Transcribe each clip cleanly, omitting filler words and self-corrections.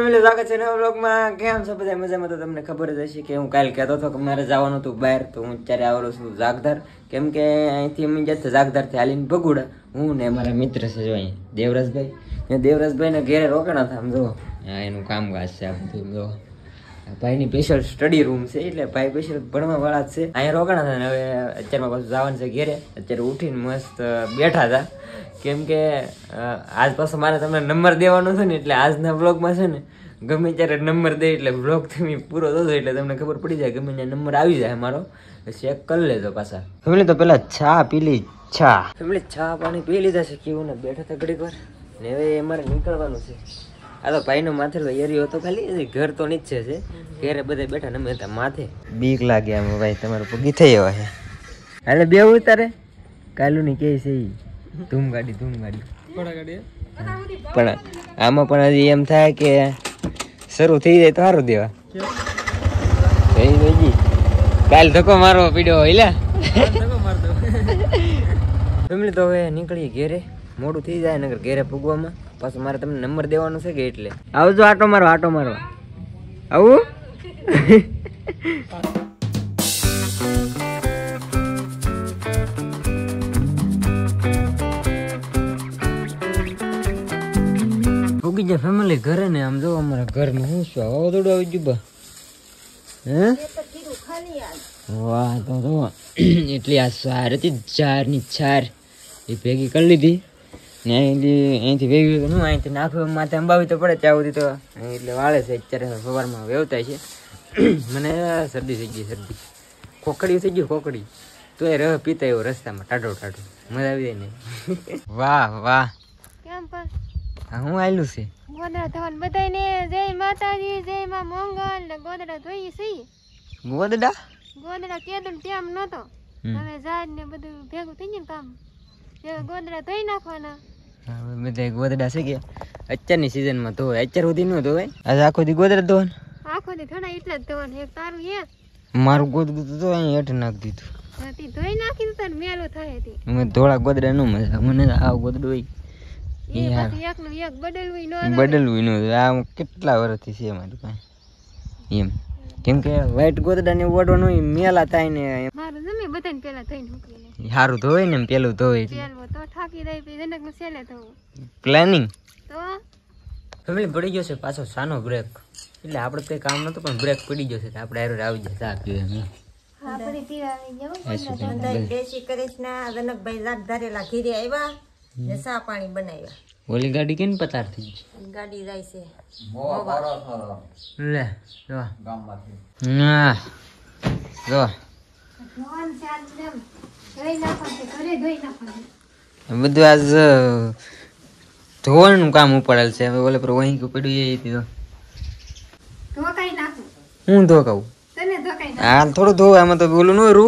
Family સ્વાગત છે નવા વ્લોગમાં. કેમ છો બધા? મજામાં? તો તમને ખબર જ હશે કે હું કાલે કહેતો હતો કે મારે જવાનું હતું બહાર, તો હું અત્યારે આવેલો છું જાગધાર. કેમ કે અહીંથી અમે જતા જાગધારથી હાલીને ભગુડા, હું ને મારા મિત્ર છે જો અહીંયા દેવરાજભાઈ. દેવરાજભાઈને ઘેરે રોકાણા હતા. આમ જો એનું કામકાજ છે આ બધું. જો ભાઈની સ્પેશિયલ સ્ટડી રૂમ છે, એટલે ભાઈ સ્પેશિયલ ભણવા વાળા જ છે. અહીંયા રોકાણા હતા ને હવે અત્યારમાં પાછું જવાનું છે ઘેરે. અત્યારે ઉઠીને મસ્ત બેઠા હતા. કેમ કે આજ પાછો મારે તમને નંબર દેવાનો છે ને, એટલે આજના વ્લોગમાં છે ને ગમે ત્યારે નંબર દે એટલે વ્લોગ તમે પૂરો થતો એટલે તમને ખબર પડી જાય. ગમે ત્યાં નંબર આવી જાય મારો, ચેક કરી લેજો પાછા. ફેમિલી તો પેલા ચા પી લી. ફેમિલી ચા પાણી પી લીધા છે કેવું ને બેઠા હતા ઘડીક વાર ને હવે અમારે નીકળવાનું છે. આ તો ભાઈનો માથેલો એરિયો હતો ખાલી, ઘર તો નીચે છે. ઘેરે બધા બેઠા ને અમે માથે બીક લાગે આમ. ભાઈ તમારો પગી થઈ એવા છે. એટલે બે ઉતારે કાલુ ની કે છે ધૂમ ગાડી પણ આમાં પણ હજી એમ થાય કે શરૂ થઈ જાય તો સારું દેવા. કાલ ધક્કો મારવો પીડ્યો હિલા. ફેમિલી તો હવે નીકળીએ ઘેરે, મોડું થઈ જાય નગર ઘેરે પૂગવામાં. પાછું મારે તમને નંબર દેવાનો છે કે એટલે આવજો. આટો મારવા આવું. ઉગી જાય ફેમિલી ઘરે ને. આમ જો અમારા ઘરમાં શું છે વાવાઝોડું આવી ગયું બા. વાહ તો જો એટલી આ સાર હતી, 4 ની 4 એ ભેગી કરી લીધી ને અહીંથી ભેગી હું અહીંથી નાખવું માથે અંબાવી તો પડે ત્યાં સુધી તો એટલે વાળે છે. અત્યારે સવારમાં વેવતાય છે. મને શરદી થઈ ગઈ, શરદી ખોખડી થઈ ગયું, ખોખડી તો એ રહ પીતા એવો રસ્તામાં ટાઢો મજા આવી જાય ને. વાહ વાહ કેમ પણ હું આયલું છે ગોદડા ધોન બધાને જય માતાજી, જય માં મંગલ ને ગોદડા ધોઈ સહી. ગોદડા કેદું ટેમ નતો, હવે જાડ ને બધું ભેગું થઈ ગયું કામ. ગોદડા ધોઈ નાખવાના. બધા ગોદડા છે કે અત્યારની સીઝનમાં ધોવાય, અત્યાર સુધી ન ધોવાય. આજે આખો દી ગોદડા ધોવાના, આખો દી થોડા એટલે જ ધોવાના. એક તારું મારું ગોદડું તો અહીં હેઠ નાખી દીધું. ધોઈ નાખી દીધું ને મેલું થાય હતી. અમે ધોળા ગોદડા નો મજા, મને આ ગોદડું હોય બદલવું ન. આ કેટલા વર્ષથી છે મારી પાસે એમ. કેમ કે વ્હાઈટ ગોદડા ને ઓઢવાનું હોય મેલા થાય ને સારું ધોવાય ને પેલું ધોવાય પ્લાનિંગ. ફેમિલી પડી ગયો છે પાછો સાનો બ્રેક, એટલે આપડે કઈ કામ નતું પણ બ્રેક પડી ગયો છે આપડે આવી જાય ચા પીવે. ચા પાણી બનાવ્યા. ઓલી ગાડી કેમ પતાર થઈ ગઈ? ગાડી જાય છે લે જો ગામમાંથી. હા જો બધું આજ ધોવાનું કામ ઉપડેલ છે. હવે ઓલે પર વહી પડ્યું હું ધોકાવું. હા થોડું ધોવા, આમાં તો બોલું ન રૂ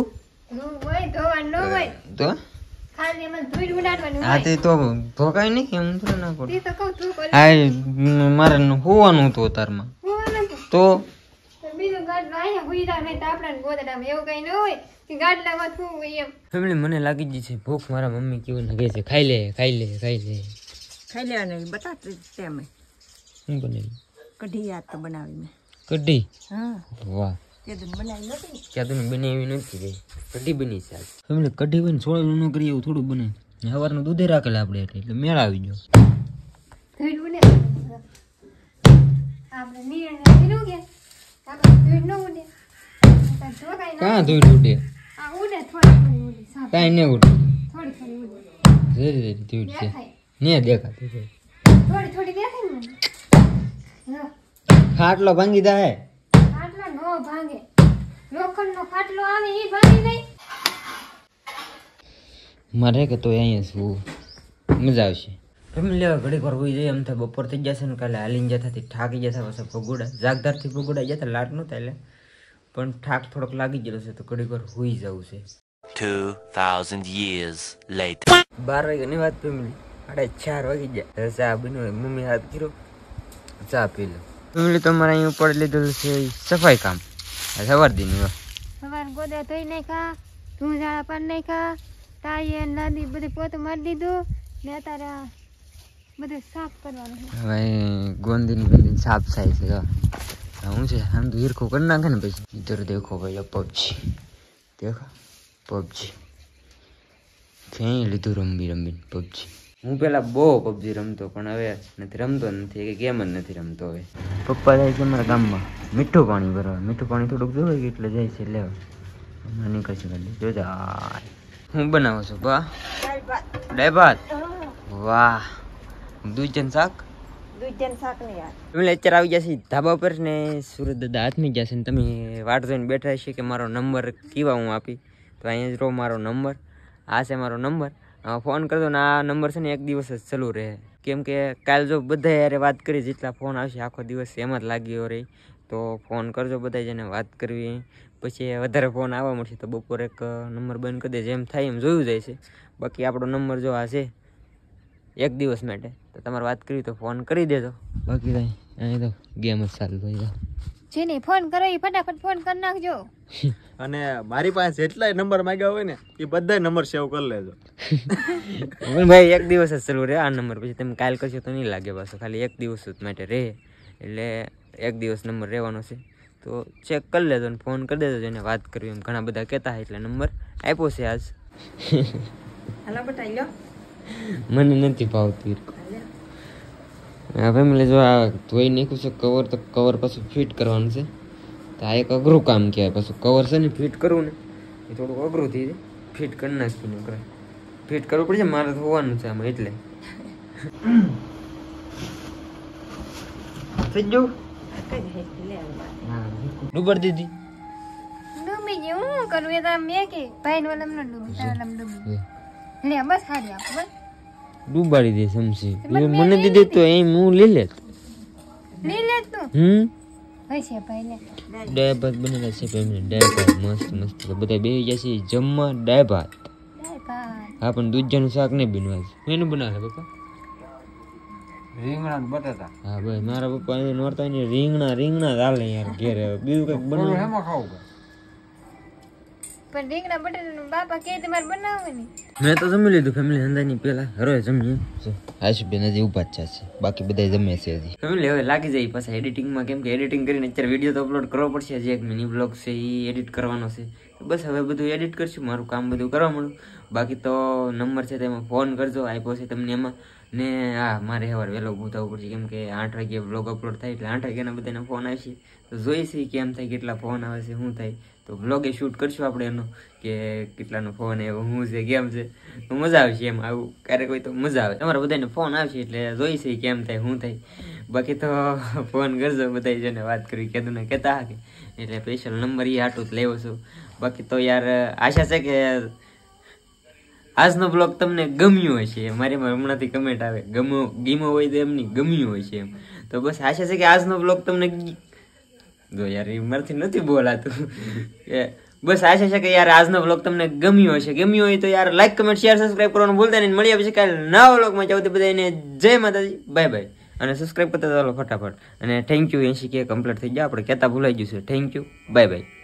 તો હા તે તો ધોકાય નહીં. હું તો ના કરું. હા મારે હોવાનું હતું તારમાં તો ફેમિલી મને લાગી ગઈ છે ભૂખ. મારા મમ્મી કેવું લાગે છે ખાઈ લે. બટાટા શું બનાવ્યું? કઢી યાદ તો બનાવી મેં. કઢી? હા વાહ. ક્યાં બનાવી નથી ગઈ, કઢી બની છે ફેમિલી. કઢી હોય ને છોડેલું ન કરીએ એવું થોડું બને. સવારનું દૂધે રાખેલા આપણે એટલે મેળ આવી ગયો. ક્યાં ધોઈ ઉડે? કઈ નહીં ઉડે, ને દેખાતું ખાટલો ભાંગી જાય. મારે કે તો અહીંયા શું મજા આવશે. લેવા ઘડીક વાર હોઈ જાય એમ થાય બપોર થઈ જશે ને. કાલે હાલીને જતા થાકી જતા પછી ભગોડા જાગદારથી ભગોડા જતા લાટ નતા એટલે પણ થાક થોડોક લાગી ગયેલો છે તો ઘડીક વાર હોઈ જવું છે. 2000 years later 12 વાગ્યાની વાત ફેમિલી, 4:30 વાગી જાય. ચા બન્યો, મમ્મી હાથ કર્યો, ચા પી લો. ફેમિલી તમારે અહીં ઉપર લીધેલું છે સફાઈ કામ. સવાર દીની સવાર ગોદા ધોઈ નાખ્યા, ધૂંઝાળા પાડી નાખ્યા, તાઈએ નાદી બધી પોતું મારી દીધું ને અત્યારે બધે સાફ કરવાનું છે હવે ગોંદીની સાફ થાય છે તો હું છે આમ તો હીરખું કરી નાખે ને પછી ઇધર દેખો ભાઈ પબજી દેખો પબજી ક્યાંય લીધું રમીને પબજી હું પેલા બહુ પબજી રમતો પણ હવે નથી રમતો નથી કે ગેમ જ નથી રમતો હવે પપ્પા જાય છે અમારા ગામમાં મીઠું પાણી ભરવા મીઠું પાણી થોડુંક જોવે કે એટલે જાય છે લેવા હમણાં નીકળશે ગાડી જોજા હું બનાવો છું બા દાળ ભાત વાહ દૂધજન શાક અત્યારે આવી જશે ધાબા પર ને સુરત દાદા હાથમી જશે ને તમે વાટ જોઈને બેઠા છે કે મારો નંબર કેવા હું આપી તો અહીંયા જ રહો મારો નંબર આ છે મારો નંબર ફોન કરજો ને આ નંબર છે ને એક દિવસ જ ચાલુ રહે કેમ કે કાલ જો બધા યારે વાત કરી જેટલા ફોન આવશે આખો દિવસ એમ જ લાગ્યો રહી તો ફોન કરજો બધા જેને વાત કરવી પછી વધારે ફોન આવવા મળશે તો બપોરે એક નંબર બંધ કરી દે જેમ થાય એમ જોયું જાય છે બાકી આપણો નંબર જો આ છે એક દિવસ માટે તો તમારે વાત કરવી તો ફોન કરી દેજો બાકી અહીં તો ગેમ જ ચાલુ થઈ જાય જેને ફોન કરો એ ફટાફટ ફોન કરી નાખજો અને મારી પાસે જેટલાય નંબર માંગ્યા હોય ને એ બધા નંબર સેવ કરી લેજો ભાઈ એક દિવસ જ ચાલુ રહે આ નંબર પછી તમે કાલ કરશો તો નહીં લાગે પાછો ખાલી એક દિવસ જ માટે રહે એટલે એક દિવસ નંબર રહેવાનો છે તો ચેક કરી લેજો ને ફોન કરી દેજો જેને વાત કરવી એમ ઘણા બધા કહેતા એટલે નંબર આપ્યો છે આજ મને નથી ભાવતું ફેમિલી જો આ ધોઈ નાખ્યું છે કવર તો કવર પાછું ફિટ કરવાનું છે તો આ એક અઘરું કામ કહેવાય પાછું કવર છે ને ફિટ કરવું ને એ થોડુંક અઘરું થઈ જાય ફિટ કરી નાખ્યું કરે ફિટ કરવું પડશે મારે હોવાનું છે આમાં એટલે થઈ ગયું ડૂબર દીધી ડૂબી ગયું હું કરું એ તો મેં કે ભાઈ નો લમ ન ડૂબી લે બસ હારી આપ બસ ડૂબાડી દે સમસી મને દીધી તો એમ હું લઈ લે તું ભાઈ છે ભાઈ લે દાળ ભાત બનેલા છે ભાઈ દાળ ભાત મસ્ત મસ્ત બધા બે જશે જમવા દાળ ભાત હા પણ દૂધજાનું શાક નહીં બનવા છે એનું બનાવે પપ્પા રીંગણા બટાટા હા ભાઈ મારા પપ્પા એને નોરતા ને રીંગણા ચાલે યાર ઘેરે બીજું કઈક બનાવે એમાં ખાવું પણ રીંગણા બટાટાનું બાપા કે તમારે બનાવવું ને મેં તો જમી લીધું ફેમિલી હંદાની પેલા હરોય જમીએ આશુબેન હજી ઉભા જ છે બાકી બધા જમે છે હજી ફેમિલી હવે લાગી જાય પાછા એડિટિંગમાં કેમ કે એડિટિંગ કરીને અત્યારે વિડીયો તો અપલોડ કરવો પડશે હજી એક મિની બ્લોગ છે એ એડિટ કરવાનો છે બસ હવે બધું એડિટ કરશું મારું કામ બધું કરવા મળું બાકી તો નંબર છે તેમાં ફોન કરજો આપ્યો છે તમને એમાં ને હા મારે સવારે વહેલો ઊભું થવું પડશે કેમ કે 8 વાગે બ્લોગ અપલોડ થાય એટલે 8 વાગ્યાના બધાના ફોન આવશે તો જોઈશે કેમ થાય કેટલા ફોન આવે છે શું થાય તો બ્લોગે શૂટ કરશું આપણે એનો કે કેટલાનો ફોન એવો શું છે કેમ છે તો મજા આવશે એમ આવું ક્યારેક કોઈ તો મજા આવે તમારા બધાને ફોન આવશે એટલે જોઈશે કેમ થાય શું થાય બાકી તો ફોન કરજો બધા જેને વાત કરી કીધું ને કહેતા કે એટલે સ્પેશિયલ નંબર એ આટલું જ લેવો છું બાકી તો યાર આશા છે કે આજનો બ્લોગ તમને ગમ્યો હશે મારી હમણાંથી કમેન્ટ આવે ગીમો હોય તો એમની ગમ્યું હોય છે એમ તો બસ આશા છે કે આજનો બ્લોગ તમને જો યાર એ મારથી નથી બોલાતું બસ આશા છે કે યાર આજનો બ્લોગ તમને ગમ્યો હશે ગમ્યો હોય તો યાર લાઈક કમેન્ટ શેર સબસ્ક્રાઇબ કરવાનું ભૂલતા નહીં મળ્યા પછી કાલે નવા બ્લોગમાં જાવ તો બધાને જય માતાજી બાય બાય અને સબસ્ક્રાઇબ કરતા ચાલો ફટાફટ અને થેન્ક યુ 80K કમ્પ્લીટ થઈ ગયા આપણે કહેતા ભૂલાઈ ગયું છે થેન્ક યુ બાય બાય